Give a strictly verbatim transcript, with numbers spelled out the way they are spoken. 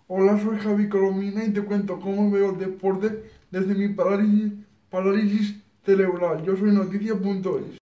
Hola, soy Javi Colomina y te cuento cómo veo el deporte desde mi parálisis, parálisis cerebral. Yo soy noticia punto es.